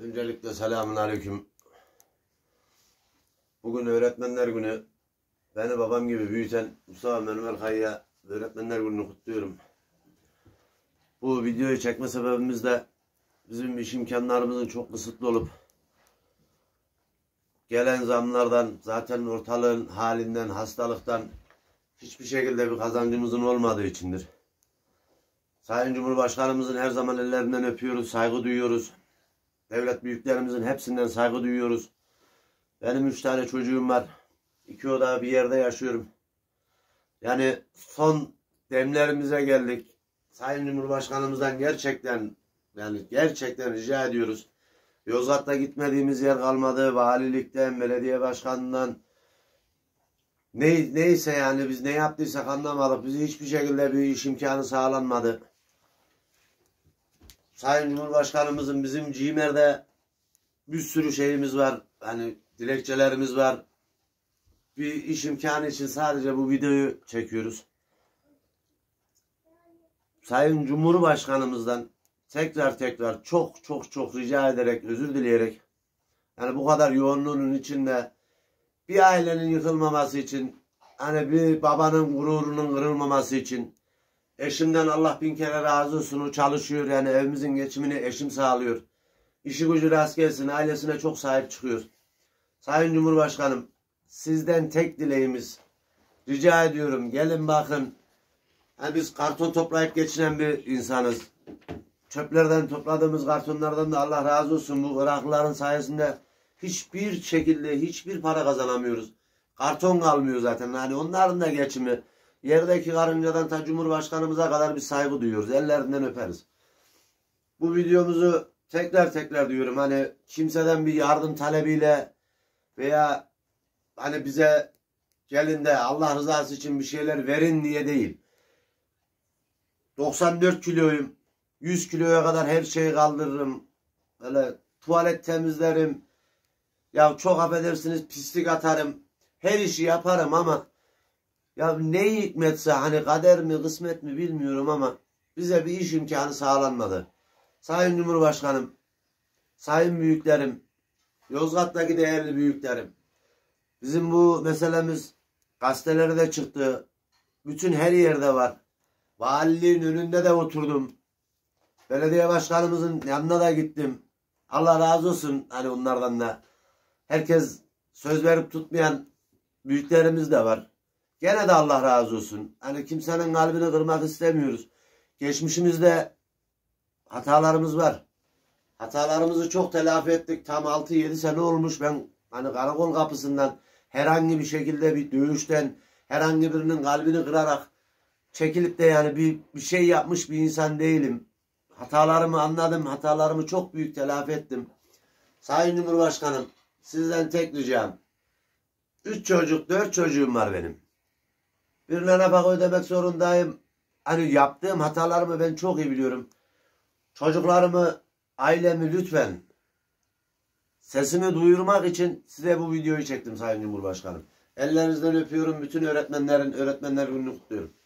Öncelikle selamun aleyküm. Bugün Öğretmenler Günü. Beni babam gibi büyüten Mustafa Manuel Kaya'ya Öğretmenler Günü'nü kutluyorum. Bu videoyu çekme sebebimiz de bizim iş imkanlarımızın çok kısıtlı olup gelen zamlardan, zaten ortalığın halinden, hastalıktan hiçbir şekilde bir kazancımızın olmadığı içindir. Sayın Cumhurbaşkanımızın her zaman ellerinden öpüyoruz, saygı duyuyoruz. Devlet büyüklerimizin hepsinden saygı duyuyoruz. Benim 3 tane çocuğum var. 2 oda bir yerde yaşıyorum. Yani son demlerimize geldik. Sayın Cumhurbaşkanımızdan gerçekten rica ediyoruz. Yozgat'ta gitmediğimiz yer kalmadı. Valilikten, belediye başkanından neyse yani biz ne yaptıysak anlamadık. Bize hiçbir şekilde bir iş imkanı sağlanmadı. Sayın Cumhurbaşkanımızın bizim CİMER'de bir sürü şeyimiz var. Hani dilekçelerimiz var. Bir iş imkanı için sadece bu videoyu çekiyoruz. Sayın Cumhurbaşkanımızdan tekrar çok rica ederek, özür dileyerek, yani bu kadar yoğunluğunun içinde bir ailenin yıkılmaması için, hani bir babanın gururunun kırılmaması için, eşimden Allah bin kere razı olsun, o çalışıyor, yani evimizin geçimini eşim sağlıyor. İşi gücü rast gelsin, ailesine çok sahip çıkıyor. Sayın Cumhurbaşkanım, sizden tek dileğimiz, rica ediyorum, gelin bakın. Yani biz karton toplayıp geçinen bir insanız. Çöplerden topladığımız kartonlardan da Allah razı olsun, bu Iraklıların sayesinde hiçbir şekilde hiçbir para kazanamıyoruz. Karton kalmıyor zaten. Yani onların da geçimi. Yerdeki karıncadan ta Cumhurbaşkanımıza kadar bir saygı duyuyoruz. Ellerinden öperiz. Bu videomuzu tekrar diyorum. Hani kimseden bir yardım talebiyle veya hani bize gelin de Allah rızası için bir şeyler verin diye değil. 94 kiloyum. 100 kiloya kadar her şeyi kaldırırım. Böyle tuvalet temizlerim. Ya çok affedersiniz, pislik atarım. Her işi yaparım ama ya ne hikmetse, hani kader mi kısmet mi bilmiyorum ama bize bir iş imkanı sağlanmadı. Sayın Cumhurbaşkanım, sayın büyüklerim, Yozgat'taki değerli büyüklerim, bizim bu meselemiz gazetelere de çıktı. Bütün her yerde var. Valiliğin önünde de oturdum. Belediye başkanımızın yanına da gittim. Allah razı olsun hani onlardan da. Herkes söz verip tutmayan büyüklerimiz de var. Gene de Allah razı olsun. Hani kimsenin kalbini kırmak istemiyoruz. Geçmişimizde hatalarımız var. Hatalarımızı çok telafi ettik. Tam 6-7 sene olmuş. Ben hani karakol kapısından herhangi bir şekilde bir dövüşten herhangi birinin kalbini kırarak çekilip de yani bir şey yapmış bir insan değilim. Hatalarımı anladım. Hatalarımı çok büyük telafi ettim. Sayın Cumhurbaşkanım, sizden tek ricam. 3 çocuk, 4 çocuğum var benim. Birine nafaka ödemek zorundayım. Hani yaptığım hatalarımı ben çok iyi biliyorum. Çocuklarımı, ailemi lütfen sesimi duyurmak için size bu videoyu çektim Sayın Cumhurbaşkanım. Ellerinizden öpüyorum. Bütün öğretmenler gününü kutluyorum.